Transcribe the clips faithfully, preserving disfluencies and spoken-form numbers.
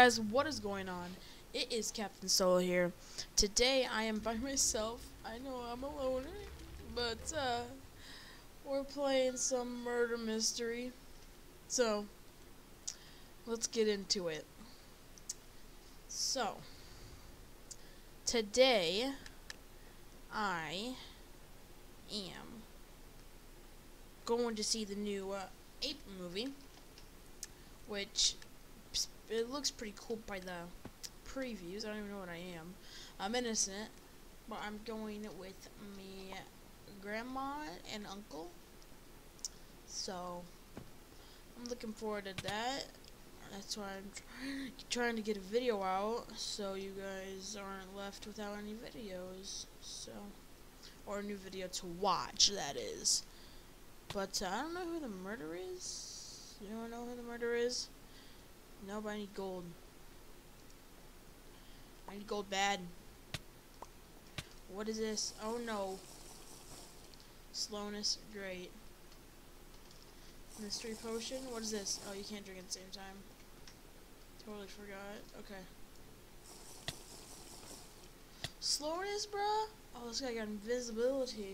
guys, what is going on? It is Captain Solo here. Today I am by myself. I know I'm a loner, but uh, we're playing some murder mystery. So, let's get into it. So, today I am going to see the new uh, Ape movie, which it looks pretty cool by the previews. I don't even know what I am. I'm innocent, but I'm going with me grandma and uncle. So I'm looking forward to that. That's why I'm try trying to get a video out, so you guys aren't left without any videos. So, or a new video to watch, that is. But uh, I don't know who the murderer is. You don't know who the murderer is? No, but I need gold. I need gold bad. What is this? Oh no. Slowness, great. Mystery potion? What is this? Oh, you can't drink at the same time. Totally forgot. Okay. Slowness, bruh? Oh, this guy got invisibility.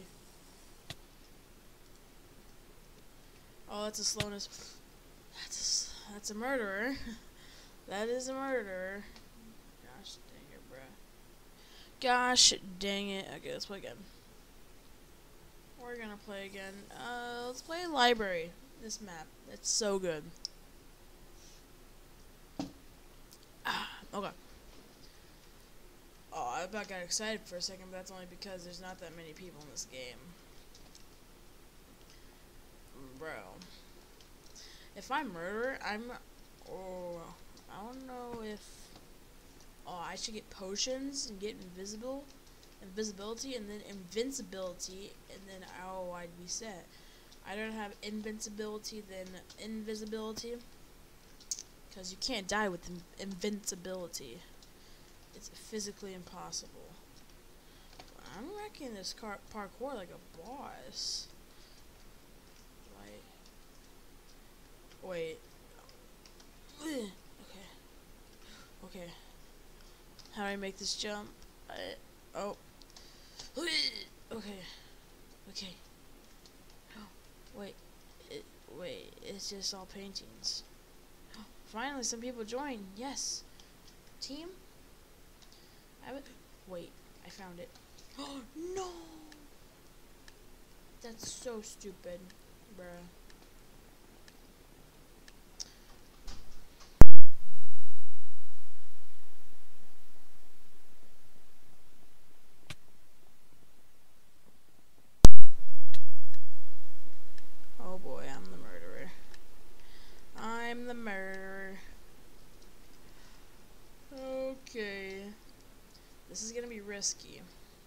Oh, that's a slowness. That's a, that's a murderer. That is a murderer. Gosh dang it, bruh. Gosh dang it. Okay, let's play again. We're gonna play again. Uh, let's play library. This map. It's so good. Ah, okay. Oh, I about got excited for a second, but that's only because there's not that many people in this game. Bro. If I'm murderer, I'm... Oh, I don't know if... Oh, I should get potions and get invisible, invisibility, and then invincibility, and then, oh, I'd be set. I'd rather have invincibility than invisibility, because you can't die with in invincibility. It's physically impossible. I'm wrecking this car parkour like a boss. Wait. Okay. Okay. How do I make this jump? I, oh. Okay. Okay. Oh, wait. It, wait. It's just all paintings. Finally, some people join. Yes. Team? I would. Wait. I found it. Oh, no! That's so stupid, bruh. Oh boy, I'm the murderer. I'm the murderer. Okay. This is gonna be risky.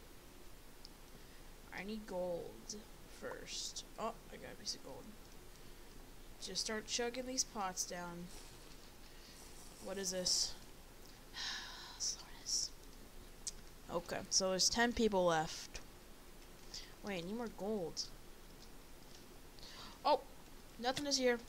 I need gold first. Oh, I got a piece of gold. Just start chugging these pots down. What is this? Slowness. Okay, so there's ten people left. Wait, I need more gold. Oh, nothing is here.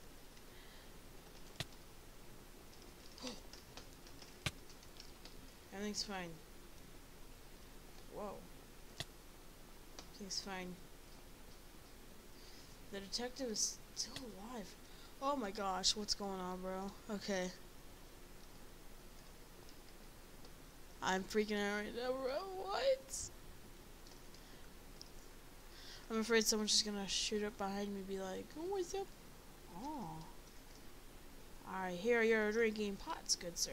Everything's fine. Whoa. Everything's fine. The detective is still alive. Oh my gosh, what's going on, bro? Okay. I'm freaking out right now, bro. What? I'm afraid someone's just gonna shoot up behind me and be like, oh, what's up? Oh. I hear you're drinking pots, good sir.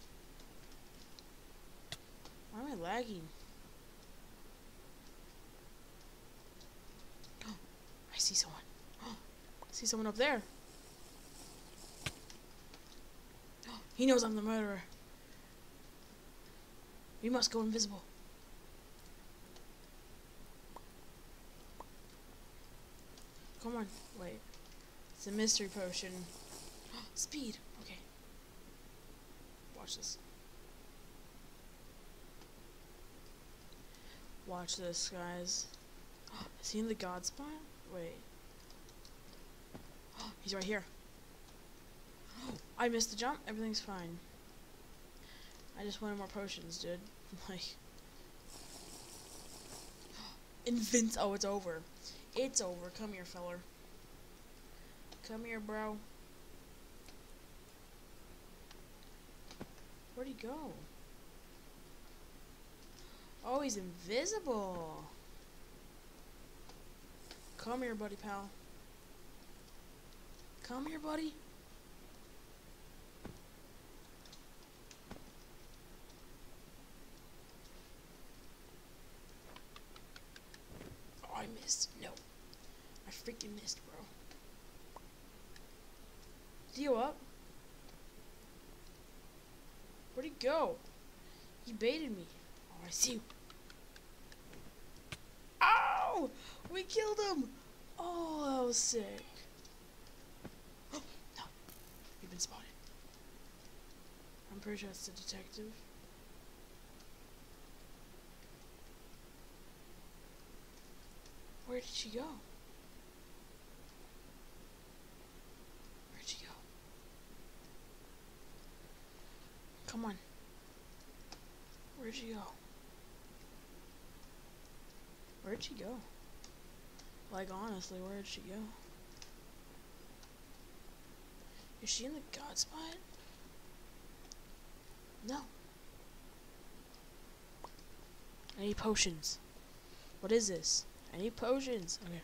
Why am I lagging? Oh, I see someone. Oh, I see someone up there. Oh, he knows I'm the murderer. We must go invisible. Come on, wait. It's a mystery potion. Speed. Okay. Watch this. Watch this, guys. Is he in the god spot? Wait. He's right here. I missed the jump. Everything's fine. I just wanted more potions, dude. Like, Invent. Oh, it's over. It's over. Come here, feller. Come here, bro. Where'd he go? Oh, he's invisible. Come here, buddy, pal. Come here, buddy. Oh, I missed. No. I freaking missed, bro. Deal up. Where'd he go? He baited me. Oh, I see you. Ow! We killed him! Oh, that was sick. Oh, no. We've been spotted. I'm pretty sure that's the detective. Where did she go? Where'd she go? Come on. Where'd she go? Where'd she go? Like, honestly, where'd she go? Is she in the god spot? No. I need potions. What is this? I need potions. Okay.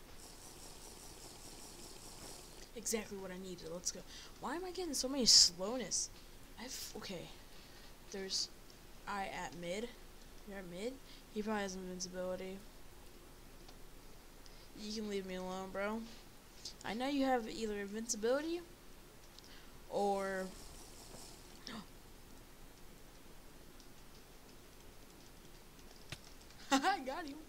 Exactly what I needed. Let's go. Why am I getting so many slowness? I've okay. There's I at mid. You're at mid. He probably has invincibility. You can leave me alone, bro. I know you have either invincibility or I got you.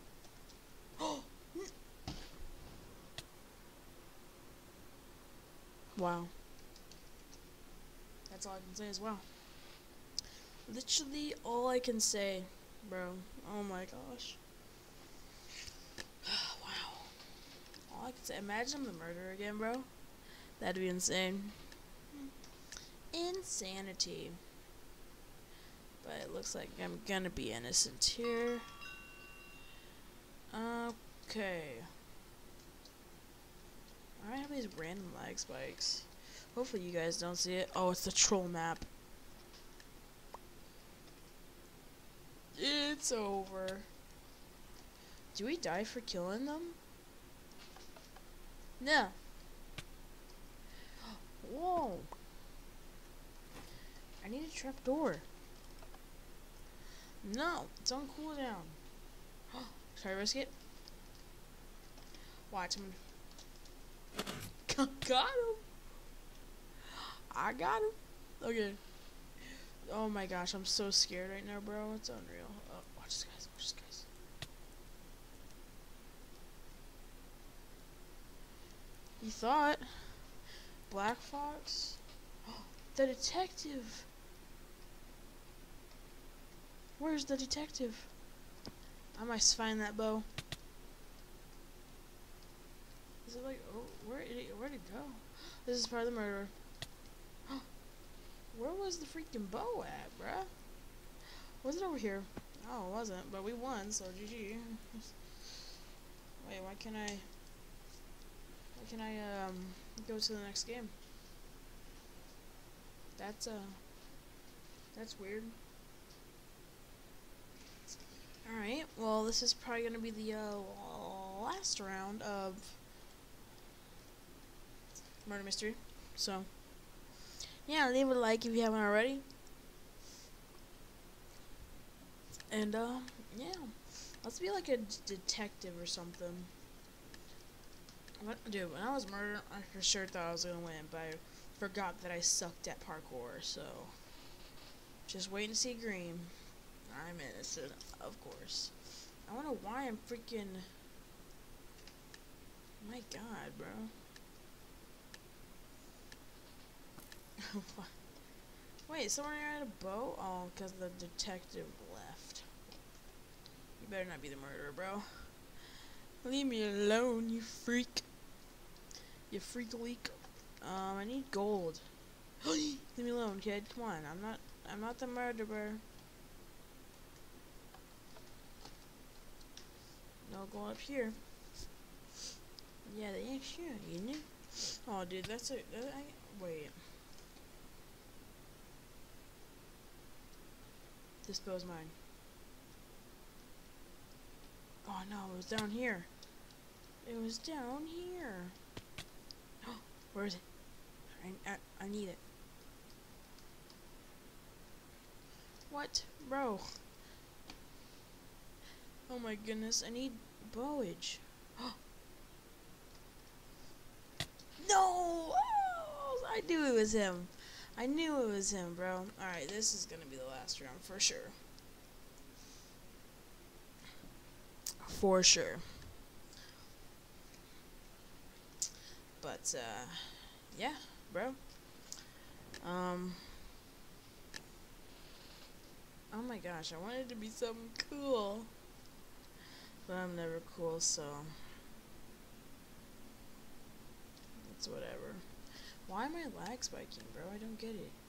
Wow. That's all I can say as well. Literally all I can say, bro. Oh my gosh. Wow. All I can say. Imagine I'm the murderer again, bro. That'd be insane. Insanity. But it looks like I'm gonna be innocent here. Okay. I have these random lag spikes. Hopefully you guys don't see it. Oh, it's the troll map. It's over. Do we die for killing them? No. Whoa. I need a trapdoor. No, it's on cooldown. Should I risk it? Watch him. Got him. I got him. Okay. Oh my gosh, I'm so scared right now, bro. It's unreal. Oh, watch this, guys. Watch this, guys. You thought Black Fox? The detective. Where's the detective? I might find that bow. Is it like, oh, where did it, where'd it go? This is part of the murderer. Where was the freaking bow at, bruh? Was it over here? Oh, it wasn't, but we won, so G G. Wait, why can't I, why can't I, um, go to the next game? That's, uh, that's weird. Alright, well, this is probably gonna be the, uh, last round of Murder Mystery, so, yeah, leave a like if you haven't already, and, uh, yeah, let's be like a d detective or something. What, dude, when I was murdered, I for sure thought I was gonna win, but I forgot that I sucked at parkour, so, just waiting to see green. I'm innocent, of course. I wonder why I'm freaking, my god, bro. Wait, someone had a bow? Oh, because the detective left. You better not be the murderer, bro. Leave me alone, you freak. You freak leak. Um, I need gold. Leave me alone, kid. Come on, I'm not. I'm not the murderer. No, go up here. Yeah, they ain't sure, you know? Oh, dude, that's a. That, I, wait. Dispose mine. Oh no, it was down here. It was down here. Where is it? I, I, I need it. What? Bro. Oh my goodness, I need bowage. No! Oh, I knew it was him. I knew it was him, bro. Alright, this is gonna be the last round for sure. For sure. But, uh, yeah, bro. Um, oh my gosh, I wanted to be something cool. But I'm never cool, so it's whatever. Why am I lag spiking, bro? I don't get it.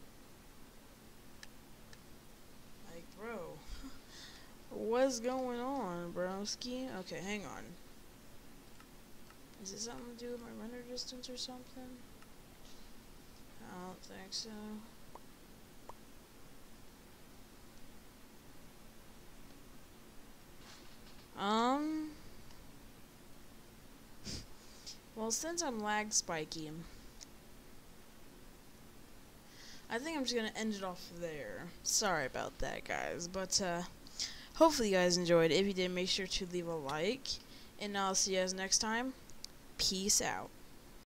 Like, bro. What's going on, broski? Okay, hang on. Is it something to do with my render distance or something? I don't think so. Um. Well, since I'm lag spiking, I think I'm just gonna end it off there. Sorry about that, guys. But, uh, hopefully you guys enjoyed. If you did, make sure to leave a like. And I'll see you guys next time. Peace out.